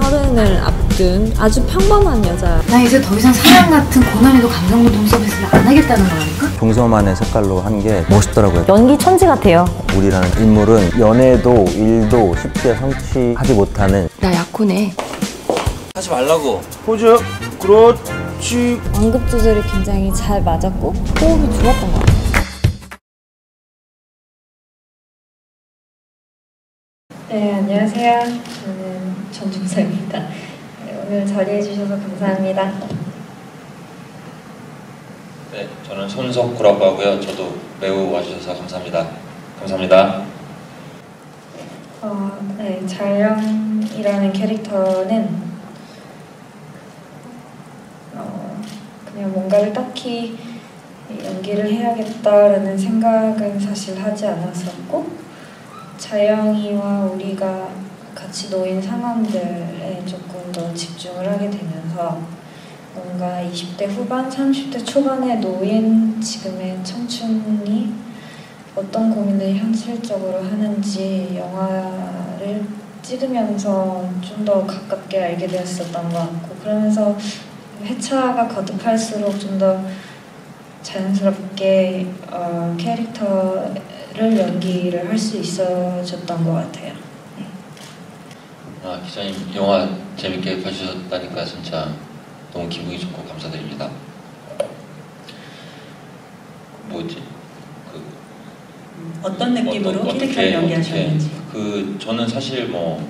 서른을 앞둔 아주 평범한 여자. 나 이제 더 이상 사랑 같은 고난이도 감정노동 서비스를 안 하겠다는 거라니까? 동서만의 색깔로 한 게 멋있더라고요. 연기 천지 같아요. 우리라는 인물은 연애도 일도 쉽게 성취하지 못하는. 나 약혼해. 하지 말라고. 포즈. 그렇지. 완급 조절이 굉장히 잘 맞았고 호흡이 좋았던 것 같아요. 네, 안녕하세요. 저는 전중서입니다. 네, 오늘 자리해 주셔서 감사합니다. 네, 저는 손석구라고 하고요. 저도 매우 와주셔서 감사합니다. 감사합니다. 네, 자영이라는 캐릭터는 그냥 뭔가를 딱히 연기를 해야겠다라는 생각은 사실 하지 않았었고, 자영이와 우리가 같이 놓인 상황들에 조금 더 집중을 하게 되면서 뭔가 20대 후반, 30대 초반에 놓인 지금의 청춘이 어떤 고민을 현실적으로 하는지 영화를 찍으면서 좀 더 가깝게 알게 되었었던 것 같고, 그러면서 회차가 거듭할수록 좀 더 자연스럽게 캐릭터를 연기를 할 수 있어졌던 것 같아요. 네. 기자님 영화 재밌게 봐주셨다니까 진짜 너무 기분이 좋고 감사드립니다. 뭐지? 어떤 느낌으로 캐릭터를 연기하셨는지. 저는 사실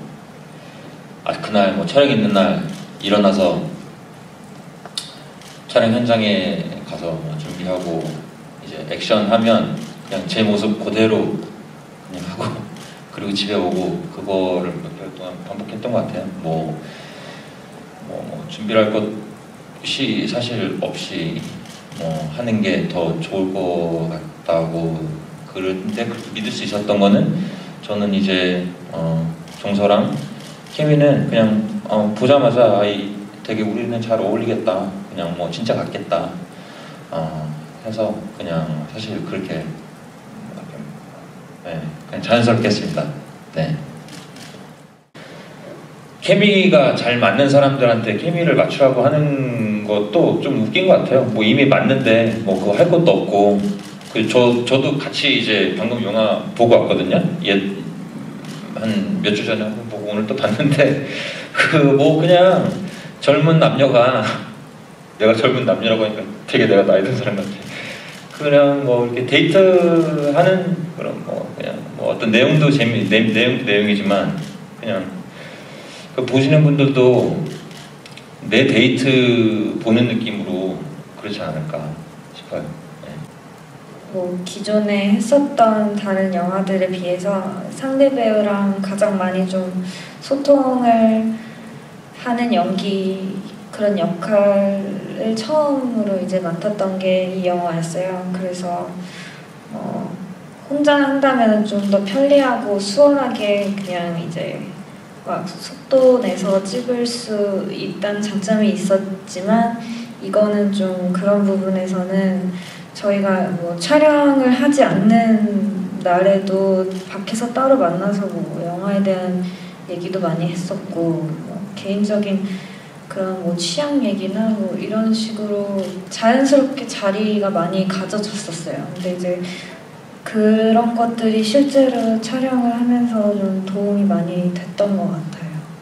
그날 촬영 있는 날 일어나서 촬영 현장에 가서 준비하고 이제 액션 하면 그냥 제 모습 그대로 그냥 하고 그리고 집에 오고 그거를 몇 개월 동안 반복했던 것 같아요. 준비할 것이 사실 없이 하는 게 더 좋을 것 같다고 그런데 믿을 수 있었던 거는 저는 이제 종서랑 케미는 그냥 보자마자 되게 우리는 잘 어울리겠다, 그냥 진짜 같겠다 해서 그냥 사실 그렇게 그냥 자연스럽게 했습니다. 네. 케미가 잘 맞는 사람들한테 케미를 맞추라고 하는 것도 좀 웃긴 것 같아요. 이미 맞는데 그거 할 것도 없고. 저도 같이 이제 방금 영화 보고 왔거든요. 한 몇 주 전에 한번 보고 오늘 또 봤는데 그냥 젊은 남녀가 내가 젊은 남녀라고 하니까 되게 내가 나이 든 사람 같아. 그냥 이렇게 데이트하는 그런 그냥 어떤 내용도 내용도 내용이지만 그냥 보시는 분들도 내 데이트 보는 느낌으로 그렇지 않을까 싶어요. 기존에 했었던 다른 영화들에 비해서 상대 배우랑 가장 많이 좀 소통을 하는 연기, 그런 역할을 처음으로 이제 맡았던 게 이 영화였어요. 그래서 혼자 한다면 좀 더 편리하고 수월하게 그냥 이제 속도 내서 찍을 수 있다는 장점이 있었지만, 이거는 좀 그런 부분에서는 저희가 촬영을 하지 않는 날에도 밖에서 따로 만나서 영화에 대한 얘기도 많이 했었고, 개인적인 그런 취향 얘기나 이런 식으로 자연스럽게 자리가 많이 가져졌었어요. 근데 이제 그런 것들이 실제로 촬영을 하면서 좀 도움이 많이 됐던 것 같아요.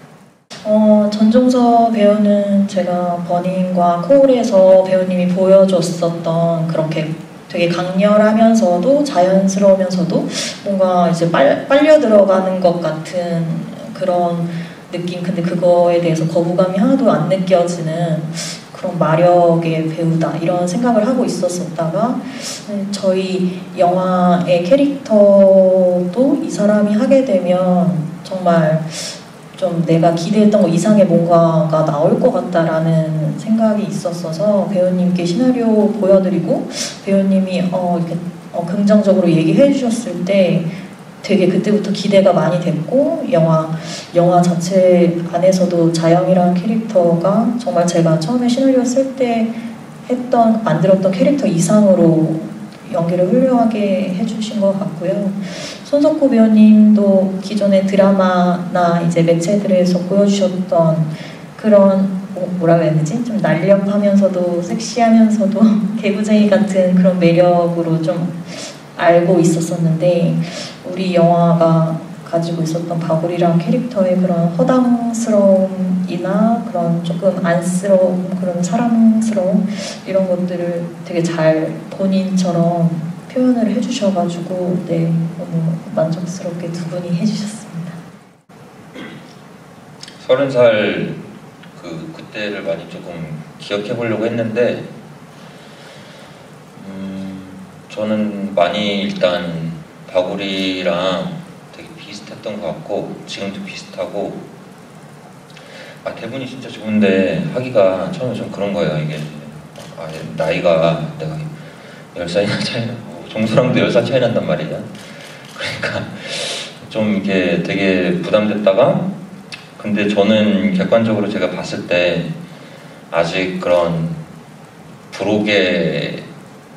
전종서 배우는 제가 버닝과 코오리에서 배우님이 보여줬었던 그렇게 되게 강렬하면서도 자연스러우면서도 뭔가 이제 빨려 들어가는 것 같은 그런 느낌, 근데 그거에 대해서 거부감이 하나도 안 느껴지는 그런 마력의 배우다, 이런 생각을 하고 있었다가 저희 영화의 캐릭터도 이 사람이 하게 되면 정말 좀 내가 기대했던 것 이상의 뭔가가 나올 것 같다라는 생각이 있었어서 배우님께 시나리오 보여드리고 배우님이 이렇게 긍정적으로 얘기해 주셨을 때 되게 그때부터 기대가 많이 됐고, 영화 자체 안에서도 자영이라는 캐릭터가 정말 제가 처음에 시나리오 쓸 때 만들었던 캐릭터 이상으로 연기를 훌륭하게 해주신 것 같고요. 손석구 배우님도 기존의 드라마나 이제 매체들에서 보여주셨던 그런 뭐라고 해야 되지? 좀 날렵하면서도 섹시하면서도 개구쟁이 같은 그런 매력으로 좀 알고 있었었는데 우리 영화가 가지고 있었던 바구리랑 캐릭터의 그런 허당스러움이나 그런 조금 안쓰러움, 그런 사랑스러움 이런 것들을 되게 잘 본인처럼 표현을 해주셔가지고 네, 너무 만족스럽게 두 분이 해주셨습니다. 30살 그때를 많이 조금 기억해 보려고 했는데 저는 많이 일단 바구리랑 되게 비슷했던 것 같고 지금도 비슷하고 대본이 진짜 좋은데 하기가 처음에 좀 그런 거예요. 이게 나이가 내가 10살이나 차이 나고 정수랑도 10살 차이 난단 말이야. 그러니까 좀 이게 되게 부담됐다가 근데 저는 객관적으로 제가 봤을 때 아직 그런 부록의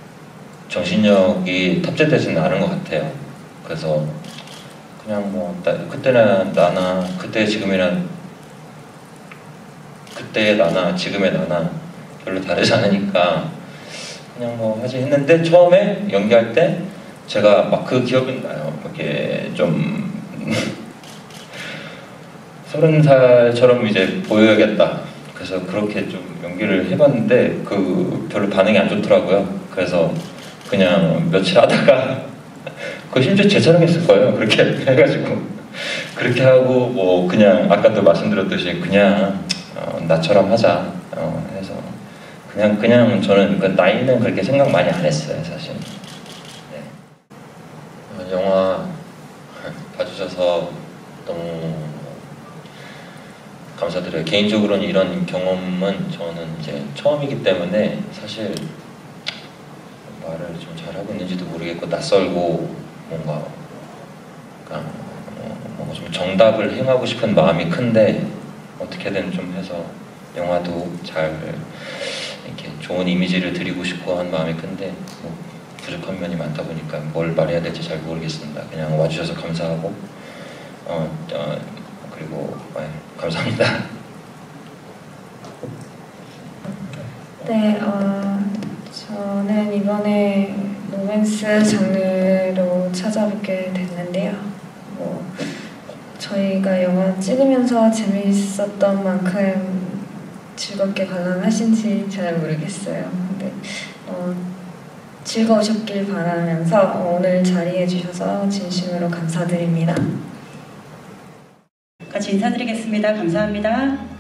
정신력이 탑재되지는 않은 것 같아요. 그래서 그냥 뭐 그때나 나나 그때의 나나 지금의 나나 별로 다르지 않으니까 그냥 뭐 하지 했는데 처음에 연기할 때 제가 막 그 기억은 나요. 이렇게 좀 30살처럼 이제 보여야겠다. 그래서 그렇게 좀 연기를 해봤는데 별로 반응이 안 좋더라고요. 그래서 그냥 며칠 하다가 그거 심지어 재촬영했을 거예요. 그렇게 해가지고 그렇게 하고 뭐 그냥 아까도 말씀드렸듯이 그냥 나처럼 하자 해서 그냥 저는 그 나이는 그렇게 생각 많이 안 했어요. 사실. 네. 영화 봐주셔서 너무 감사드려요. 개인적으로는 이런 경험은 저는 이제 처음이기 때문에 사실 말을 좀 잘하고 있는지도 모르겠고 낯설고 뭔가 좀 정답을 행하고 싶은 마음이 큰데 어떻게든 좀 해서 영화도 잘 이렇게 좋은 이미지를 드리고 싶고 한 마음이 큰데 뭐 부족한 면이 많다 보니까 뭘 말해야 될지 잘 모르겠습니다. 그냥 와주셔서 감사하고 그리고 감사합니다. 네, 저는 이번에 로맨스 장르로 찾아뵙게 됐는데요. 뭐 저희가 영화 찍으면서 재미있었던 만큼 즐겁게 관람하신지 잘 모르겠어요. 근데 즐거우셨길 바라면서 오늘 자리해 주셔서 진심으로 감사드립니다. 같이 인사드리겠습니다. 감사합니다.